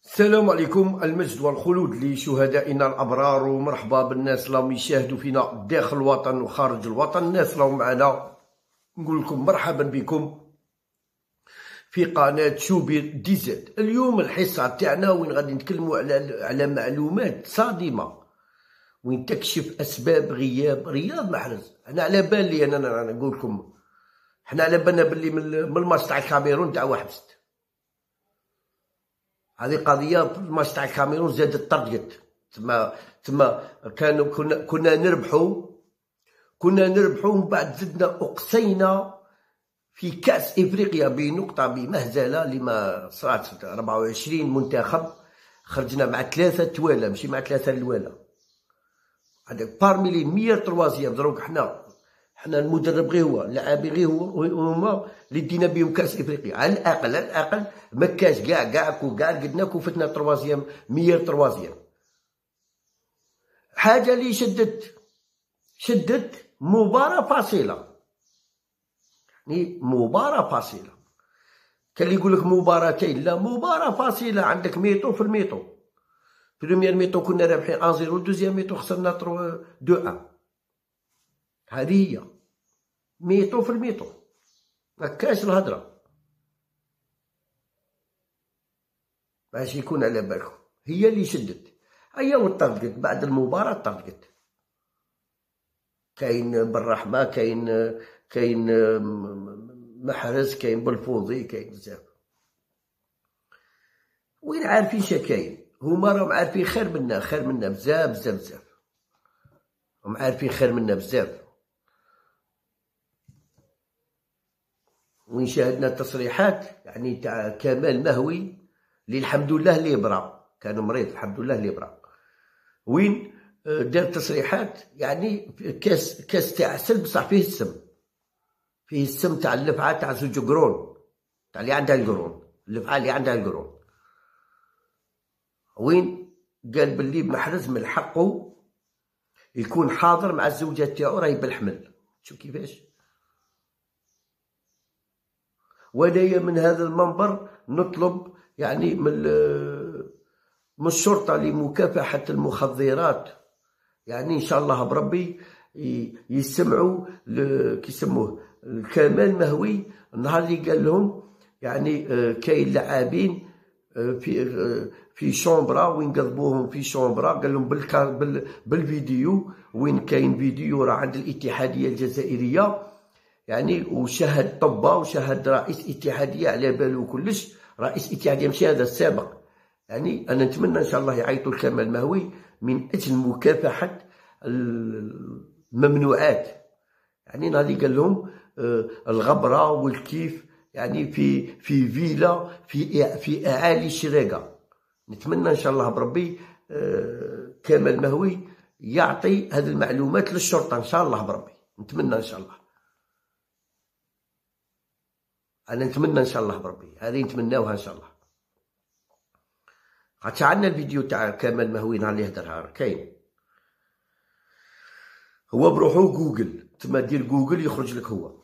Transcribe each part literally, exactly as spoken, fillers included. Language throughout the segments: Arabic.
السلام عليكم، المجد والخلود لشهدائنا الأبرار، ومرحبا بالناس اللي يشاهدوا فينا داخل الوطن وخارج الوطن. الناس اللي معنا نقول لكم مرحبا بكم في قناة شوبير دي زد. اليوم الحصة تاعنا وين غادي نتكلموا على على معلومات صادمة، وين تكشف أسباب غياب رياض محرز. أنا على بالي أنا نقول لكم، حنا على بالنا باللي من الماتش تاع الكاميرون تاع واحد ست، هذه قضيه في الماتش تاع الكاميرون زادت طرقت تما تما كانوا كنا كنا نربحوا كنا نربحوا ومن بعد زدنا اقصينا في كاس افريقيا بنقطه بمهزله لما صارت أربعة وعشرين منتخب، خرجنا مع ثلاثه توالى ماشي مع ثلاثه الوالا. هذاك بارمي لي مية تروازيام دروك حنا حنا المدرب غير هو، اللاعبين غير هو هما اللي دينا بهم كاس افريقيا. على الاقل على الاقل ما كاش كاع كاع كو كاع قدنا وفتنا تروازيام مية تروازيام. حاجه اللي شدت شدت مباراه فاصله، يعني مباراه فاصله. كان اللي يقول لك مباراتين، لا مباراه فاصله. عندك ميتو في الميتو، بريمير ميتو كنا رابحين واحد صفر، دوزيام ميتو خسرنا اثنين واحد. هذه هي ميتو في الميتو، مكاش الهضره باش يكون على بالكم. هي اللي شدت، هي وطرقت بعد المباراه طرقت. كاين بالرحمه، كاين كاين محرز، كاين بالفوضي، كاين بزاف. وين عارفين شكاين، هما راهم عارفين خير منا، خير منا بزاف بزاف بزاف، هم عارفين خير منا بزاف. وين شاهدنا التصريحات يعني تاع كمال مهوي اللي الحمد لله اللي برا، كان مريض الحمد لله اللي برا، وين دار تصريحات يعني كاس كاس تاع عسل بصح فيه السم، فيه السم تاع اللفعه تاع زوج قرون، تاع اللي عندها القرون، اللفعه اللي عندها القرون. وين قال باللي محرز من حقه يكون حاضر مع الزوجه تاعو راهي بالحمل. شوف كيفاش. وانايا من هذا المنبر نطلب يعني من من الشرطه لمكافحه المخدرات، يعني ان شاء الله بربي يسمعوا كيسموه كمال مهوي النهار اللي قال لهم يعني كاين لاعبين في في شومبرا، وين قضبوهم في شومبرا، قال لهم بال بالفيديو، وين كاين فيديو راه عند الاتحاديه الجزائريه يعني، وشاهد طبا وشاهد رئيس اتحاديه على باله كلش، رئيس اتحاديه ماشي هذا السابق. يعني انا نتمنى ان شاء الله يعيطوا لكمال مهوي من اجل مكافحه الممنوعات. يعني نهار اللي قال لهم الغبره والكيف يعني في في فيلا في في اعالي الشراقه. نتمنى ان شاء الله بربي كمال مهوي يعطي هذه المعلومات للشرطه ان شاء الله بربي، نتمنى ان شاء الله. انا نتمنى ان شاء الله بربي، هذه نتمناوها ان شاء الله. خاطر عندنا الفيديو تاع كمال مهوي نهار اللي هدرها كاين، هو بروحو جوجل تما دير جوجل يخرج لك هو.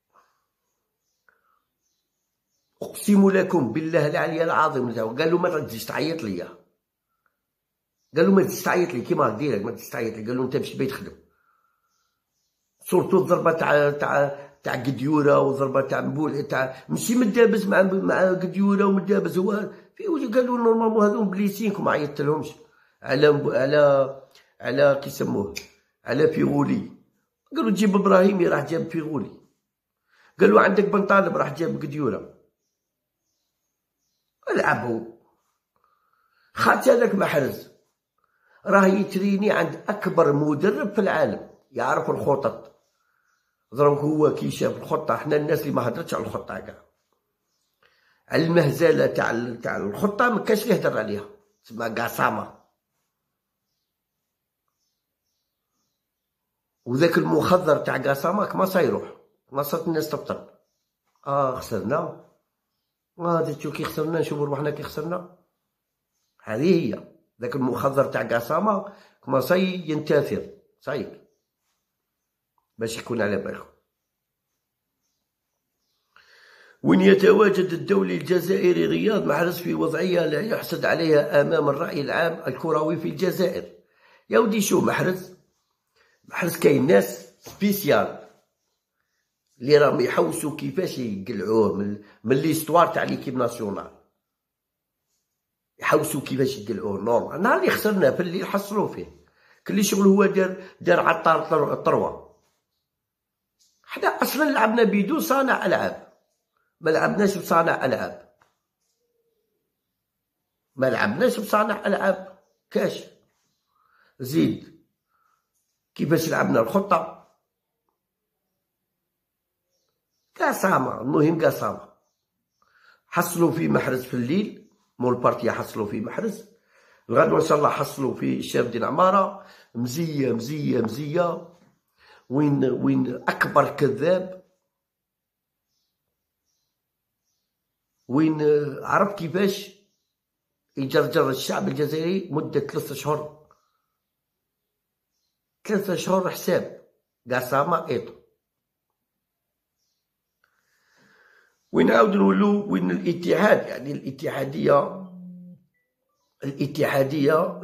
اقسم لكم بالله العلي العظيم، قال له ما تجيش تعيط ليا، قال له ما تجيش تعيط لي كيما ديرك، ما تجيش تعيط لي. قال له انت باش تبي تخدم. صورتو الضربه تاع تاع تاع قديوره وضربه تاع مبول تاع ماشي مدابز مع مع قديوره ومدابز هو في وجه. قالوا نورمالمون هذو مبليسينكم ما عيطتلهمش على على على كيسموه على فيغولي. قالوا تجيب ابراهيمي راح جاب فيغولي، قالوا عندك بن طالب راح جاب قديوره. العبوا. خاطر هذاك محرز راه يتريني عند اكبر مدرب في العالم يعرف الخطط. ضرب هو كي شاف الخطه، حنا الناس اللي ما هضرتش على الخطه كاع، على المهزله تاع تاع الخطه ما كاش اللي يهدر عليها، تسمى قاسامه. وذاك المخضر تاع قاسامه كما سيروح، ما صارت الناس تفطر. اه خسرنا، اه تشوف كي خسرنا، نشوفوا روحنا كي خسرنا. هذه هي ذاك المخضر تاع قاسامه كما سي ينتثر صايب باش يكون على بالكم. وين يتواجد الدولي الجزائري رياض محرز في وضعية لا يحسد عليها أمام الرأي العام الكروي في الجزائر. يا ودي شو محرز محرز كاين ناس سبيسيال اللي راهم يحوسوا كيفاش يقلعوه من من ليستوار تاع ليكيب ناسيونال، يحوسوا كيفاش يقلعوه نورمال. نهار اللي خسرنا في الليل حصلوا فيه كل شغل هو دار دار عطار الطروه. حنا اصلا لعبنا بدون صانع العاب، ما لعبناش بصانع العاب، ما لعبناش بصانع العاب كاش. زيد كيفاش لعبنا الخطه قاسامة، المهم قاسامة. حصلوا في محرز في الليل مول بارتيا، حصلوا في محرز. الغدوة ان شاء الله حصلوا في الشارع ديال عمارة. مزية مزية مزية. وين وين أكبر كذاب، وين عرف كيفاش يجرجر الشعب الجزائري مدة ثلاثة أشهر، ثلاثة أشهر حساب قاسامة إيطو. وين عاود نولو وين الاتحاد، يعني الاتحادية الاتحادية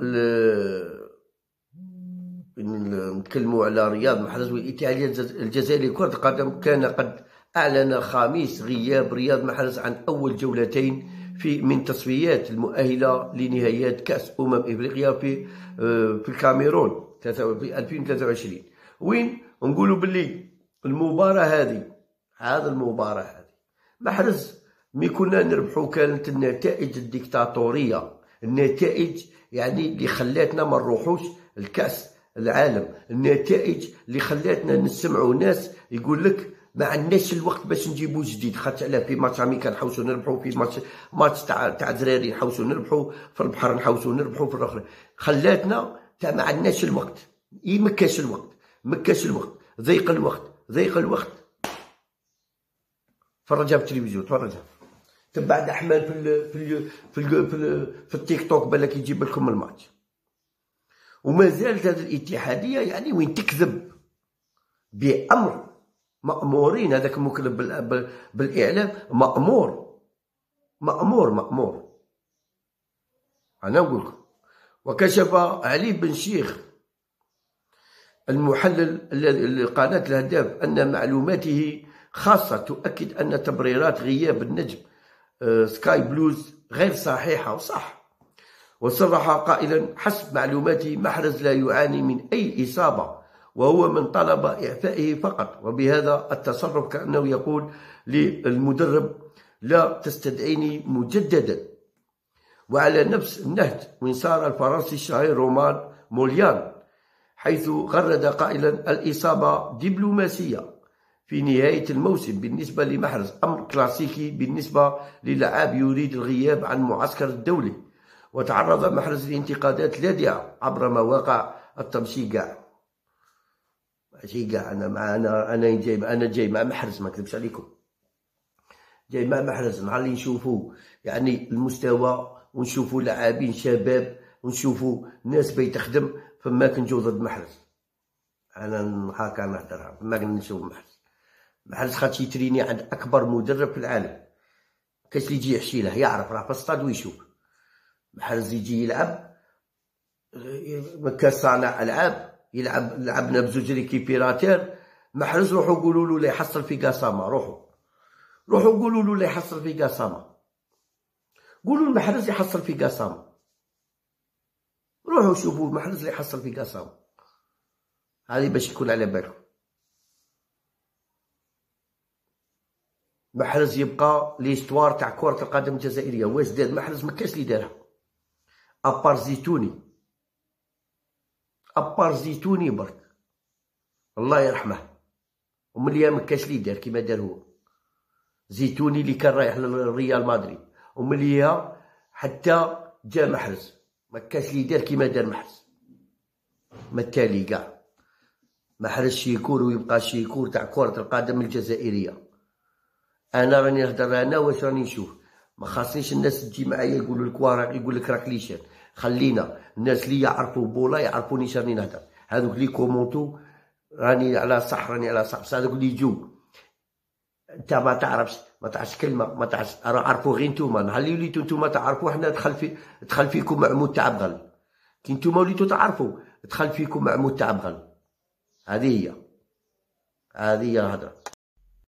نتكلموا على رياض محرز. والاتحادية الجزائرية لكرة القدم كان قد أعلن خميس غياب رياض محرز عن أول جولتين في من تصفيات المؤهلة لنهائيات كأس أمم إفريقيا في في الكاميرون في ألفين وثلاثة وعشرين. وين نقولوا باللي المباراة هذه هذا المباراة هذه محرز مي كنا نربحو كانت النتائج الديكتاتورية، النتائج يعني اللي خلاتنا ما نروحوش الكأس العالم، النتائج اللي خلاتنا نسمعوا ناس يقول لك ما عندناش الوقت باش نجيبو جديد. خاطر علاه في ماتش اميكا نحوسو نربحو، في ماتش ماتش تاع تاع دراري نحوسو نربحو، في البحر نحوسو نربحو، في الاخر خلاتنا تاع ما عندناش الوقت. اي مكاش الوقت، مكاش الوقت، ضيق الوقت، ضيق الوقت. فرجها في التلفزيون، تفرجها تبع عبد الرحمن في ال في ال في ال في, ال في التيك توك بالك يجيب لكم الماتش. وما زالت هذه الاتحاديه يعني وين تكذب بامر مامورين. هذاك المكلف بالاعلام مامور مامور مامور. انا نقول لكم. وكشف علي بن شيخ المحلل لقناه الهداف ان معلوماته خاصة تؤكد أن تبريرات غياب النجم سكاي بلوز غير صحيحة. وصح، وصرح قائلا حسب معلوماتي محرز لا يعاني من أي إصابة وهو من طلب إعفائه فقط. وبهذا التصرف كأنه يقول للمدرب لا تستدعيني مجددا. وعلى نفس النهج وين صار الفرنسي الشهير رومان موليان حيث غرد قائلا الإصابة دبلوماسية في نهاية الموسم بالنسبة لمحرز، أمر كلاسيكي بالنسبة للاعب يريد الغياب عن معسكر الدولي. وتعرض محرز لانتقادات لاذعة عبر مواقع التمشي كاع ماشي كاع. أنا مع أنا أنا جاي أنا جاي مع محرز، ما نكذبش عليكم، جاي مع محرز. نهار اللي نشوفوا يعني المستوى ونشوفوا لاعبين شباب ونشوفوا ناس بيتخدم فما كنجو ضد محرز. أنا هاكا نهضر فما كنشوف محرز. محرز خاطش يتريني عند اكبر مدرب في العالم، كاش اللي يجي يحشي له يعرف راه في الصاد ويشوف. محرز يجي يلعب كاس صانع العاب، يلعب لعبنا بزوج ريكيبيراتير. محرز روحوا قولوا له لا يحصل في قاسامه، روحوا روحوا قولوا له لا يحصل في قاسامه، قولوا المحرز يحصل في قاسامه، روحوا شوفوا محرز اللي يحصل في قاسامه. هذه باش يكون على بالكم. محرز يبقى ليستوار تاع كرة القدم الجزائرية. واش دار محرز؟ مكاش اللي دارها ابار زيتوني، ابار زيتوني برك الله يرحمه. ومليا مكاش اللي دار كيما دار هو زيتوني اللي كان رايح للريال مدريد، ومليا حتى جا محرز مكاش اللي دار كيما دار محرز. ما التالي كاع محرز شيكور ويبقى شيكور تاع كرة القدم الجزائرية. انا راني نهضر انا واش راني نشوف، ما خاصنيش الناس تجي معايا يقولوا لك وراك يقول لك راك ليشان. خلينا الناس اللي يعرفوا بولا يعرفوني اش راني نهضر. هذوك اللي كومونتو راني على صح راني على صح، بصح هذوك اللي يجوا انت ما تعرفش ما تعرفش كلمه، ما تعرفش، راه عرفوا غير نتوما. نهار اللي وليتو نتوما تعرفوا حنا دخل في دخل فيكم عمود تاع بغل. كي نتوما وليتو تعرفوا دخل فيكم عمود تاع بغل. هذه هي هذه هي الهضره.